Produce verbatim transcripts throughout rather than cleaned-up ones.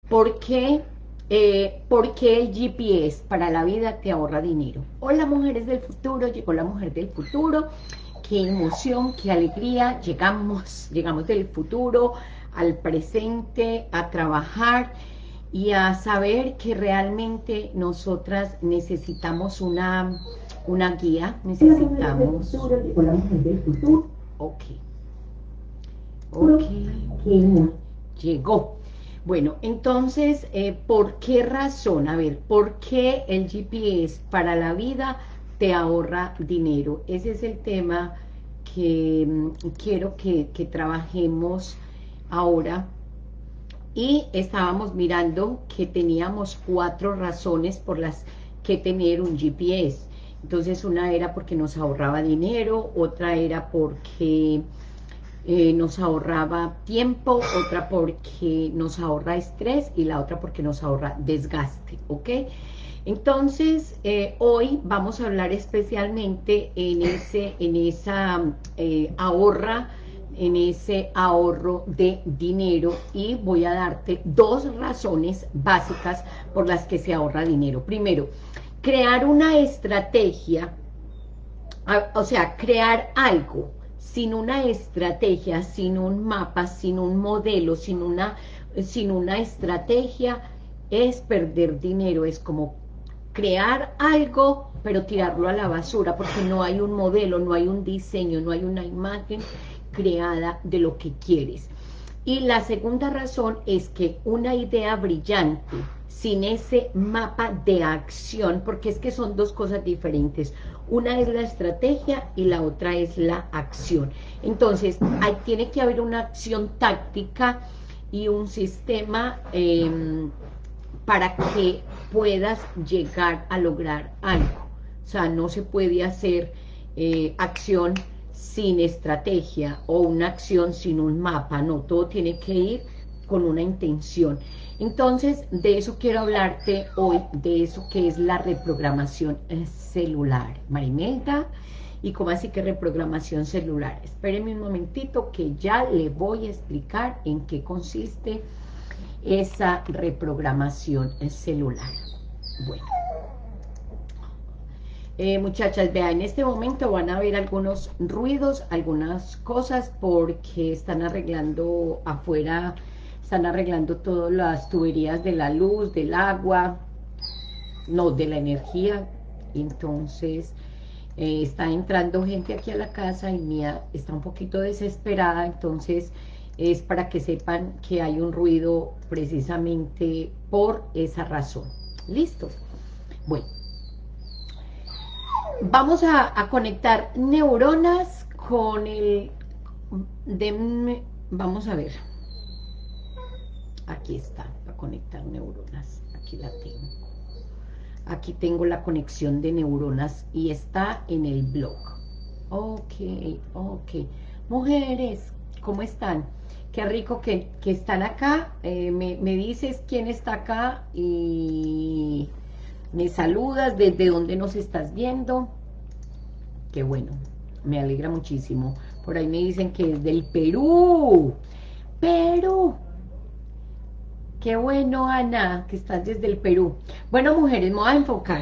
¿Por qué, eh, ¿por qué el G P S para la vida te ahorra dinero? Hola mujeres del futuro, llegó la mujer del futuro, qué emoción, qué alegría, llegamos, llegamos del futuro al presente a trabajar y a saber que realmente nosotras necesitamos una, una guía, necesitamos... Llegó la mujer del futuro. Ok, ok, Que llegó. Bueno, entonces, eh, ¿por qué razón? A ver, ¿por qué el G P S para la vida te ahorra dinero? Ese es el tema que mm, quiero que, que trabajemos ahora. Y estábamos mirando que teníamos cuatro razones por las que tener un G P S. Entonces, una era porque nos ahorraba dinero, otra era porque eh, nos ahorraba tiempo, otra porque nos ahorra estrés y la otra porque nos ahorra desgaste, ¿ok? Entonces, eh, hoy vamos a hablar especialmente en ese, en esa eh, ahorra, en ese ahorro de dinero y voy a darte dos razones básicas por las que se ahorra dinero. Primero, crear una estrategia, o sea, crear algo sin una estrategia, sin un mapa, sin un modelo, sin una, sin una estrategia, es perder dinero, es como crear algo, pero tirarlo a la basura, porque no hay un modelo, no hay un diseño, no hay una imagen creada de lo que quieres. Y la segunda razón es que una idea brillante, sin ese mapa de acción, porque es que son dos cosas diferentes. Una es la estrategia y la otra es la acción. Entonces, hay, tiene que haber una acción táctica y un sistema eh, para que puedas llegar a lograr algo. O sea, no se puede hacer eh, acción sin estrategia o una acción sin un mapa, no, todo tiene que ir con una intención. Entonces, de eso quiero hablarte hoy, de eso que es la reprogramación celular. Marimelda, ¿y cómo así que reprogramación celular? Espérenme un momentito que ya le voy a explicar en qué consiste esa reprogramación celular. Bueno. Eh, muchachas, vean, en este momento van a ver algunos ruidos, algunas cosas, porque están arreglando afuera, están arreglando todas las tuberías de la luz, del agua, no, de la energía. Entonces, eh, está entrando gente aquí a la casa y Mía está un poquito desesperada, entonces es para que sepan que hay un ruido precisamente por esa razón. ¿Listo? Bueno. Vamos a, a conectar neuronas con el... Denme, vamos a ver. Aquí está, para conectar neuronas. Aquí la tengo. Aquí tengo la conexión de neuronas y está en el blog. Ok, ok. Mujeres, ¿cómo están? Qué rico que, que están acá. Eh, me, me dices quién está acá y... me saludas, desde dónde nos estás viendo. Qué bueno, me alegra muchísimo. Por ahí me dicen que es del Perú. Perú. Qué bueno, Ana, que estás desde el Perú. Bueno, mujeres, me voy a enfocar.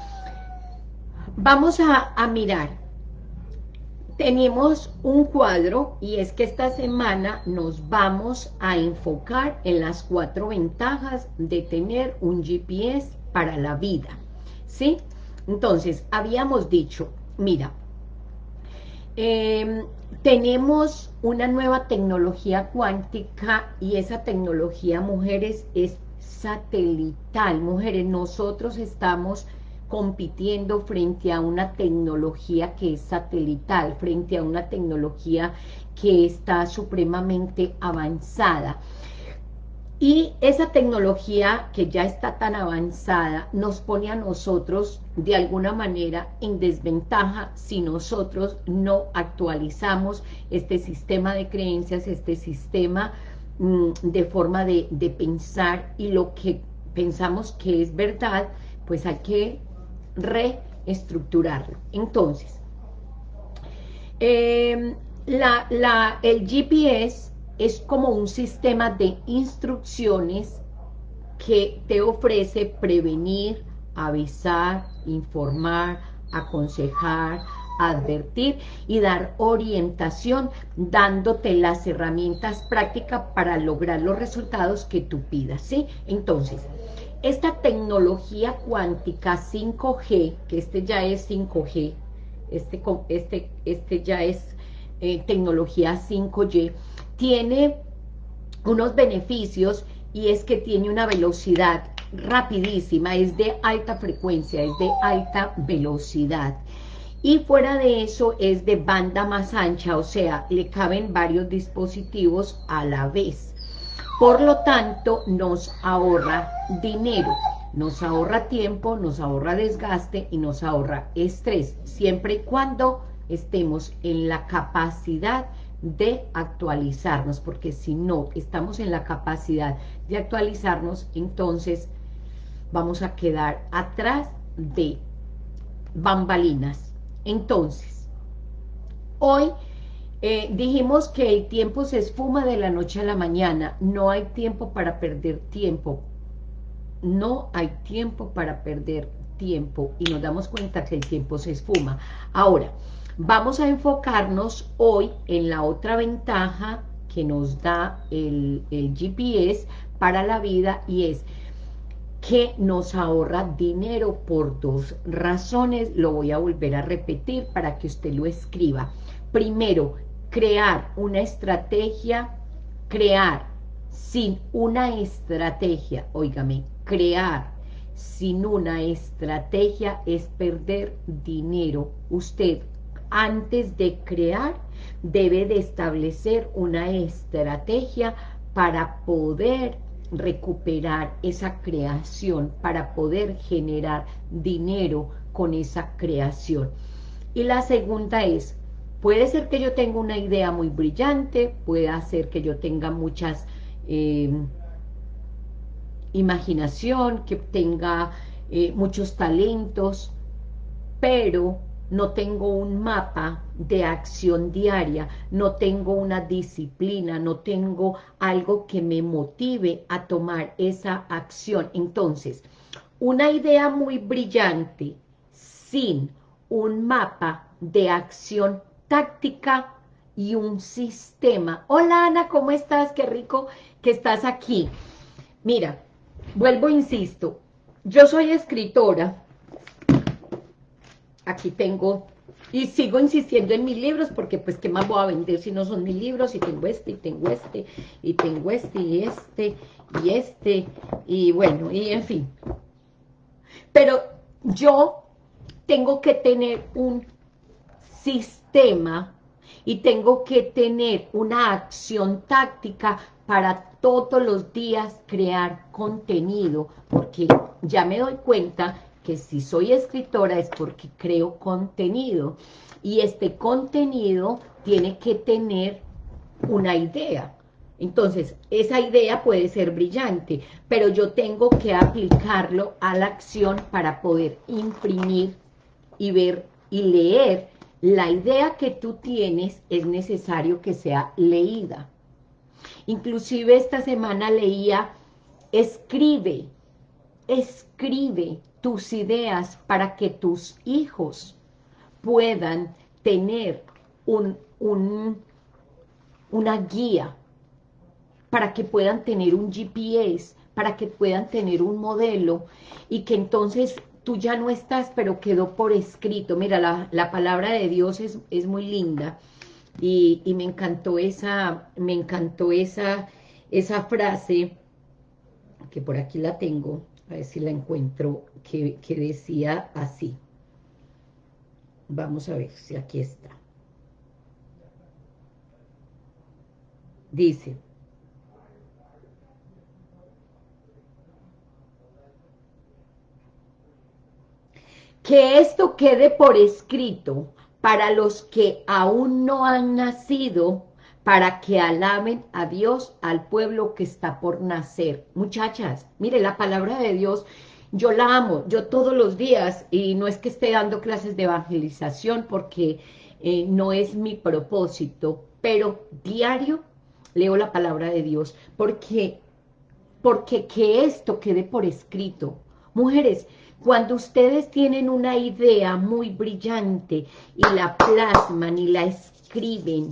Vamos a, a mirar. Tenemos un cuadro y es que esta semana nos vamos a enfocar en las cuatro ventajas de tener un G P S para la vida, ¿sí? Entonces, habíamos dicho, mira, eh, tenemos una nueva tecnología cuántica y esa tecnología, mujeres, es satelital. Mujeres, nosotros estamos compitiendo frente a una tecnología que es satelital, frente a una tecnología que está supremamente avanzada. Y esa tecnología que ya está tan avanzada nos pone a nosotros de alguna manera en desventaja si nosotros no actualizamos este sistema de creencias, este sistema mmm, de forma de, de pensar, y lo que pensamos que es verdad, pues hay que reestructurarlo. Entonces, eh, la, la, el G P S es como un sistema de instrucciones que te ofrece prevenir, avisar, informar, aconsejar, advertir y dar orientación, dándote las herramientas prácticas para lograr los resultados que tú pidas, ¿sí? Entonces, esta tecnología cuántica cinco G, que este ya es cinco G, este, este, este ya es eh, tecnología cinco G, tiene unos beneficios y es que tiene una velocidad rapidísima, es de alta frecuencia, es de alta velocidad. Y fuera de eso es de banda más ancha, o sea, le caben varios dispositivos a la vez. Por lo tanto, nos ahorra dinero, nos ahorra tiempo, nos ahorra desgaste y nos ahorra estrés, siempre y cuando estemos en la capacidad de actualizarnos, porque si no estamos en la capacidad de actualizarnos, entonces vamos a quedar atrás de bambalinas. Entonces, hoy eh, dijimos que el tiempo se esfuma de la noche a la mañana. No hay tiempo para perder tiempo. No hay tiempo para perder tiempo. Y nos damos cuenta que el tiempo se esfuma. Ahora, vamos a enfocarnos hoy en la otra ventaja que nos da el, el G P S para la vida, y es que nos ahorra dinero por dos razones. Lo voy a volver a repetir para que usted lo escriba. Primero, crear una estrategia, crear sin una estrategia, óigame, crear sin una estrategia es perder dinero. Usted, antes de crear, debe de establecer una estrategia para poder recuperar esa creación, para poder generar dinero con esa creación. Y la segunda es, puede ser que yo tenga una idea muy brillante, puede ser que yo tenga muchas eh, imaginación, que tenga eh, muchos talentos, pero no tengo un mapa de acción diaria, no tengo una disciplina, no tengo algo que me motive a tomar esa acción. Entonces, una idea muy brillante sin un mapa de acción táctica y un sistema. Hola Ana, ¿cómo estás? Qué rico que estás aquí. Mira, vuelvo, insisto, yo soy escritora. Aquí tengo, y sigo insistiendo en mis libros, porque pues qué más voy a vender si no son mis libros, y tengo este, y tengo este, y tengo este, y este, y este, y bueno, y en fin. Pero yo tengo que tener un sistema, y tengo que tener una acción táctica para todos los días crear contenido, porque ya me doy cuenta que si soy escritora es porque creo contenido, y este contenido tiene que tener una idea. Entonces, esa idea puede ser brillante, pero yo tengo que aplicarlo a la acción para poder imprimir y ver y leer. La idea que tú tienes es necesario que sea leída. Inclusive esta semana leía, escribe, escribe tus ideas para que tus hijos puedan tener un, un, una guía, para que puedan tener un G P S, para que puedan tener un modelo, y que entonces tú ya no estás, pero quedó por escrito. Mira, la, la palabra de Dios es, es muy linda, y, y me encantó esa, me encantó esa, esa frase, que por aquí la tengo, a ver si la encuentro, que, que decía así. Vamos a ver si aquí está. Dice, que esto quede por escrito para los que aún no han nacido, para que alaben a Dios, al pueblo que está por nacer. Muchachas, mire, la palabra de Dios, yo la amo, yo todos los días, y no es que esté dando clases de evangelización, porque eh, no es mi propósito, pero diario leo la palabra de Dios, porque porque que esto quede por escrito. Mujeres, cuando ustedes tienen una idea muy brillante y la plasman y la escriben,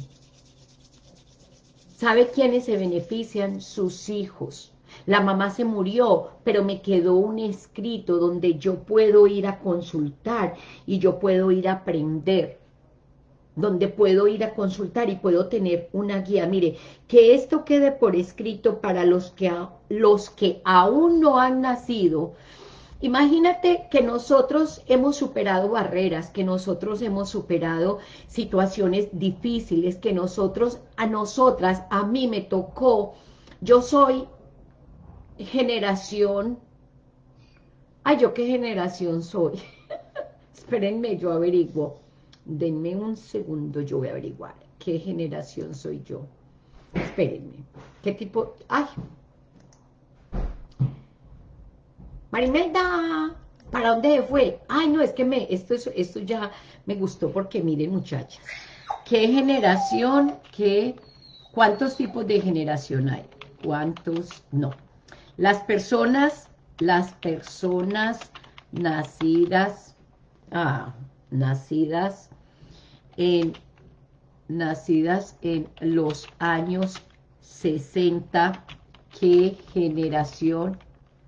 ¿sabe quiénes se benefician? Sus hijos. La mamá se murió, pero me quedó un escrito donde yo puedo ir a consultar y yo puedo ir a aprender, donde puedo ir a consultar y puedo tener una guía. Mire, que esto quede por escrito para los que, a, los que aún no han nacido. Imagínate que nosotros hemos superado barreras, que nosotros hemos superado situaciones difíciles, que nosotros, a nosotras, a mí me tocó, yo soy generación, ay, ¿yo qué generación soy? Espérenme, yo averiguo, denme un segundo, yo voy a averiguar qué generación soy yo. Espérenme, qué tipo, ay, Marimelda, ¿para dónde se fue? Ay, no, es que me, esto, es, esto ya me gustó porque miren, muchachas, ¿qué generación, qué, cuántos tipos de generación hay? ¿Cuántos? No. Las personas, las personas nacidas, ah, nacidas en, nacidas en los años sesenta, ¿qué generación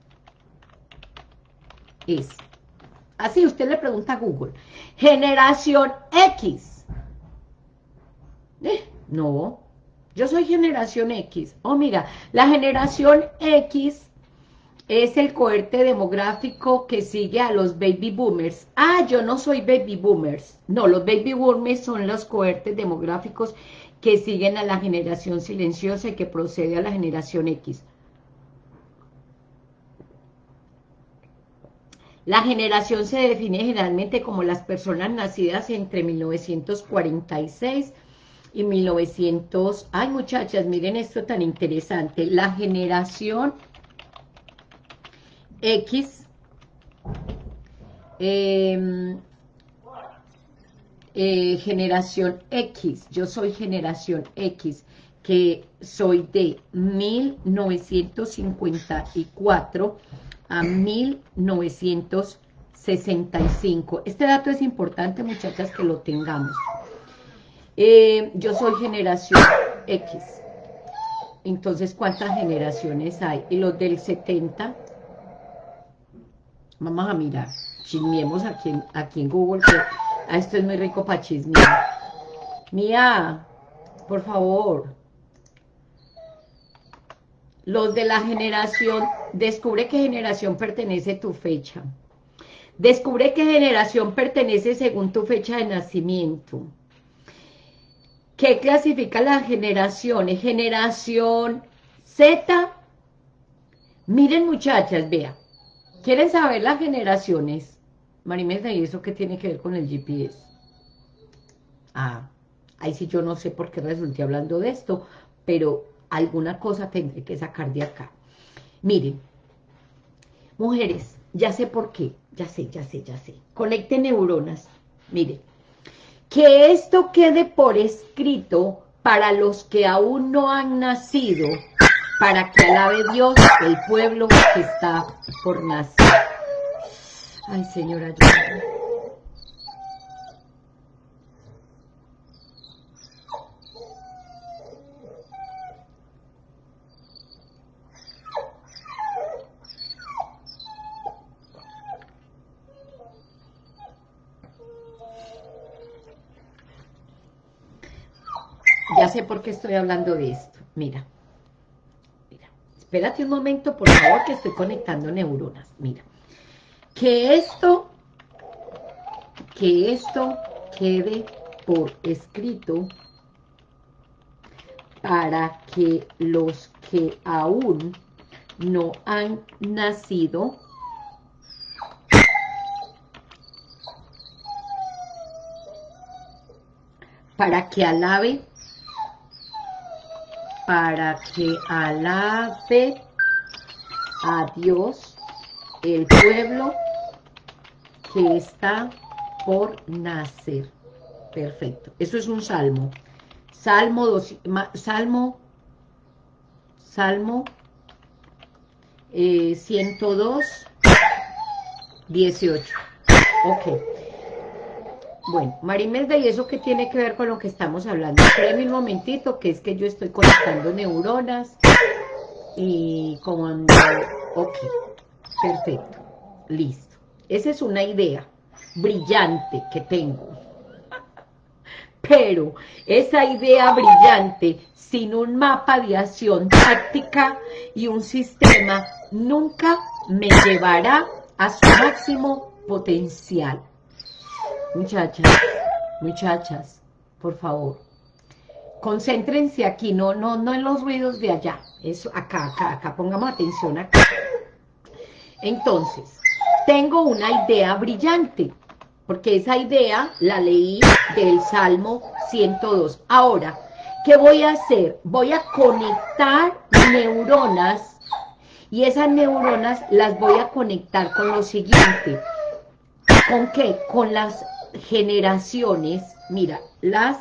es? Así usted le pregunta a Google, generación X. Eh, no, yo soy generación X. Oh, mira, la generación X es el cohorte demográfico que sigue a los baby boomers. Ah, yo no soy baby boomers. No, los baby boomers son los cohortes demográficos que siguen a la generación silenciosa y que procede a la generación X. La generación se define generalmente como las personas nacidas entre mil novecientos cuarenta y seis y mil novecientos... Ay, muchachas, miren esto tan interesante. La generación X, eh, eh, generación X, yo soy generación X, que soy de mil novecientos cincuenta y cuatro a mil novecientos sesenta y cinco. Este dato es importante, muchachas, que lo tengamos. Eh, yo soy generación X. Entonces, ¿cuántas generaciones hay? Y los del setenta, vamos a mirar, chismeemos aquí en, aquí en Google, que ah, esto es muy rico para chismear. Mía, por favor. Los de la generación, descubre qué generación pertenece tu fecha. Descubre qué generación pertenece según tu fecha de nacimiento. ¿Qué clasifica las generaciones? Generación Z. Miren, muchachas, vean. ¿Quieren saber las generaciones? Marimelda, ¿y eso qué tiene que ver con el G P S? Ah, ahí sí yo no sé por qué resulté hablando de esto, pero alguna cosa tendré que sacar de acá. Miren, mujeres, ya sé por qué, ya sé, ya sé, ya sé. Conecten neuronas, miren. Que esto quede por escrito para los que aún no han nacido, para que alabe Dios el pueblo que está por nacer. Ay, Señora, ayúdame. Ya sé por qué estoy hablando de esto. Mira, mira, espérate un momento, por favor, que estoy conectando neuronas. Mira, que esto, que esto quede por escrito para que los que aún no han nacido para que alabe para que alabe a Dios el pueblo que está por nacer. Perfecto. Eso es un salmo. Salmo, dos, Salmo, Salmo eh, ciento dos, dieciocho. Ok. Bueno, Marimelda, ¿y eso qué tiene que ver con lo que estamos hablando? Espérame un momentito, que es que yo estoy conectando neuronas y cuando... Ok, perfecto, listo. Esa es una idea brillante que tengo. Pero esa idea brillante, sin un mapa de acción táctica y un sistema, nunca me llevará a su máximo potencial. Muchachas, muchachas, por favor, concéntrense aquí, no, no, no en los ruidos de allá, eso acá, acá, acá, pongamos atención acá. Entonces, tengo una idea brillante, porque esa idea la leí del Salmo ciento dos. Ahora, ¿qué voy a hacer? Voy a conectar neuronas, y esas neuronas las voy a conectar con lo siguiente. ¿Con qué? Con las generaciones, mira, las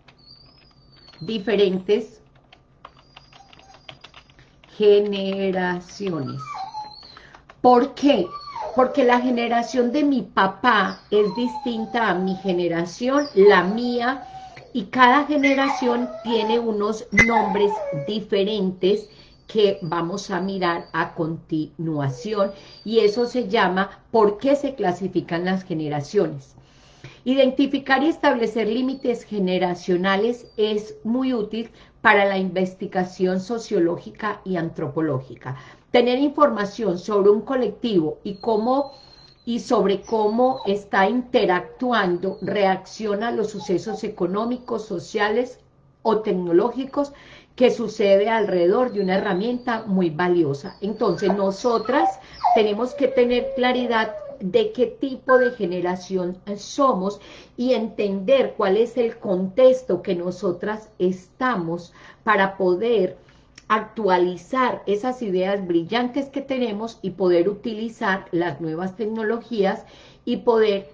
diferentes generaciones. ¿Por qué? Porque la generación de mi papá es distinta a mi generación, la mía, y cada generación tiene unos nombres diferentes que vamos a mirar a continuación, y eso se llama ¿por qué se clasifican las generaciones? Identificar y establecer límites generacionales es muy útil para la investigación sociológica y antropológica. Tener información sobre un colectivo y cómo y sobre cómo está interactuando, reacciona a los sucesos económicos, sociales o tecnológicos que sucede alrededor de una herramienta muy valiosa. Entonces, nosotras tenemos que tener claridad de qué tipo de generación somos y entender cuál es el contexto que nosotras estamos para poder actualizar esas ideas brillantes que tenemos y poder utilizar las nuevas tecnologías y poder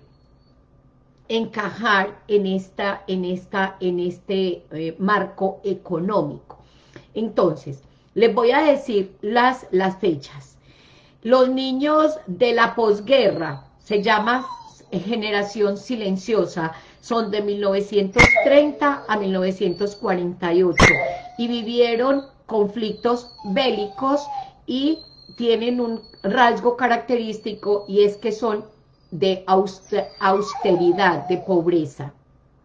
encajar en esta, en esta, en este eh, marco económico. Entonces, les voy a decir las, las fechas. Los niños de la posguerra, se llama generación silenciosa, son de mil novecientos treinta a mil novecientos cuarenta y ocho y vivieron conflictos bélicos y tienen un rasgo característico y es que son de austeridad, de pobreza.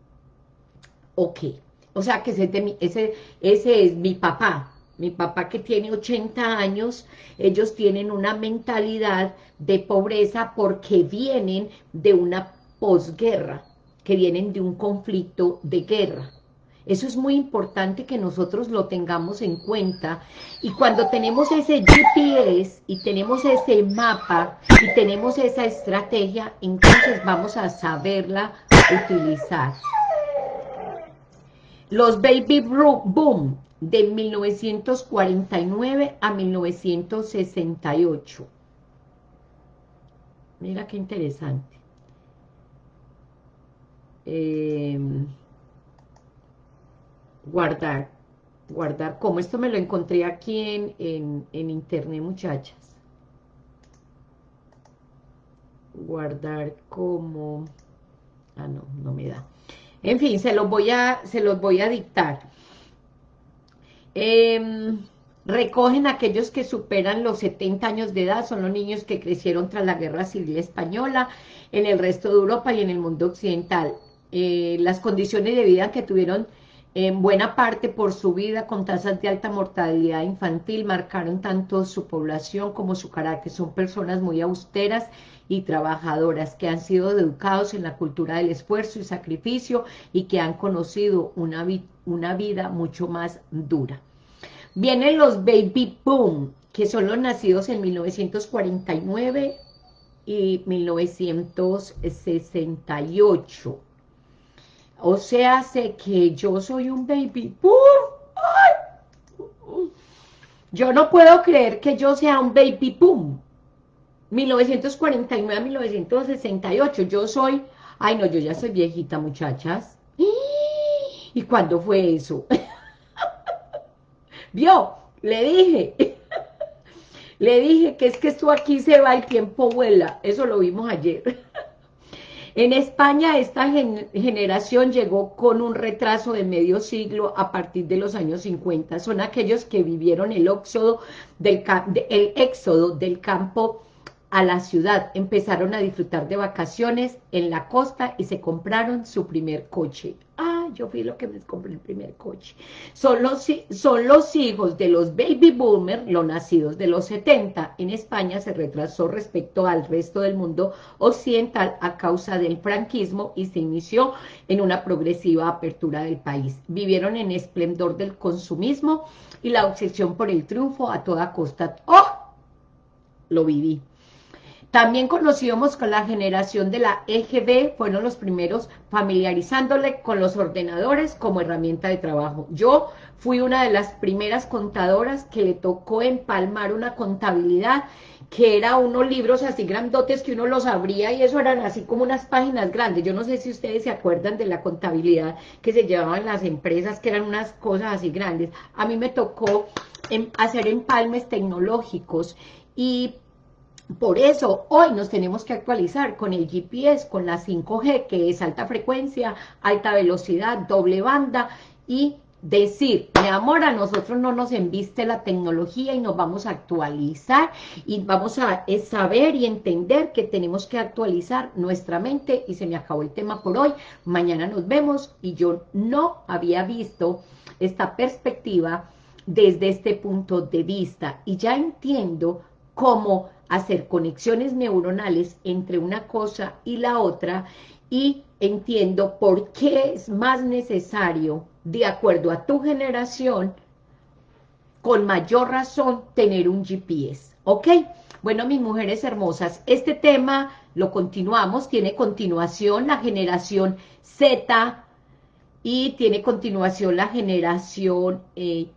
Ok, o sea que ese, mi, ese, ese es mi papá, mi papá que tiene ochenta años, ellos tienen una mentalidad de pobreza porque vienen de una posguerra, que vienen de un conflicto de guerra. Eso es muy importante que nosotros lo tengamos en cuenta, y cuando tenemos ese G P S y tenemos ese mapa y tenemos esa estrategia, entonces vamos a saberla utilizar. Los baby boom de mil novecientos cuarenta y nueve a mil novecientos sesenta y ocho. Mira qué interesante. Eh, guardar, guardar, como esto me lo encontré aquí en, en, en internet, muchachas. Guardar como, ah no, no me da. En fin, se los voy a, se los voy a dictar. Eh, recogen aquellos que superan los setenta años de edad, son los niños que crecieron tras la Guerra Civil Española, en el resto de Europa y en el mundo occidental. Eh, las condiciones de vida que tuvieron en buena parte por su vida con tasas de alta mortalidad infantil marcaron tanto su población como su carácter. Son personas muy austeras y trabajadoras que han sido educados en la cultura del esfuerzo y sacrificio y que han conocido una, vi una vida mucho más dura. Vienen los baby boom, que son los nacidos en mil novecientos cuarenta y nueve y mil novecientos sesenta y ocho. O sea, sé que yo soy un baby boom. ¡Ay! Yo no puedo creer que yo sea un baby boom. mil novecientos cuarenta y nueve a mil novecientos sesenta y ocho. Yo soy... Ay, no, yo ya soy viejita, muchachas. ¿Y cuándo fue eso? ¿Vio? Le dije. Le dije que es que esto aquí se va, el tiempo vuela. Eso lo vimos ayer. En España esta gen generación llegó con un retraso de medio siglo a partir de los años cincuenta. Son aquellos que vivieron el éxodo del, el éxodo del campo a la ciudad. Empezaron a disfrutar de vacaciones en la costa y se compraron su primer coche. Ah, yo fui lo que me compré el primer coche. Son los, son los hijos de los baby boomers, los nacidos de los setenta. En España se retrasó respecto al resto del mundo occidental a causa del franquismo y se inició en una progresiva apertura del país. Vivieron en esplendor del consumismo y la obsesión por el triunfo a toda costa. ¡Oh! Lo viví. También conocíamos con la generación de la E G B, fueron los primeros familiarizándole con los ordenadores como herramienta de trabajo. Yo fui una de las primeras contadoras que le tocó empalmar una contabilidad, que era unos libros así grandotes que uno los abría y eso eran así como unas páginas grandes. Yo no sé si ustedes se acuerdan de la contabilidad que se llevaban las empresas, que eran unas cosas así grandes. A mí me tocó hacer empalmes tecnológicos y por eso hoy nos tenemos que actualizar con el G P S, con la cinco G, que es alta frecuencia, alta velocidad, doble banda, y decir, mi amor, a nosotros no nos embiste la tecnología y nos vamos a actualizar y vamos a saber y entender que tenemos que actualizar nuestra mente. Y se me acabó el tema por hoy, mañana nos vemos. Y yo no había visto esta perspectiva desde este punto de vista y ya entiendo cómo hacer conexiones neuronales entre una cosa y la otra, y entiendo por qué es más necesario, de acuerdo a tu generación, con mayor razón, tener un G P S, ¿ok? Bueno, mis mujeres hermosas, este tema lo continuamos, tiene continuación la generación Z, y tiene continuación la generación eh,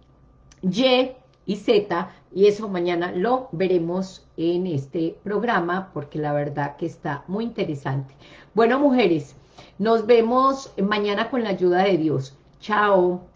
Y y Z, y eso mañana lo veremos en este programa, porque la verdad que está muy interesante. Bueno, mujeres, nos vemos mañana con la ayuda de Dios. Chao.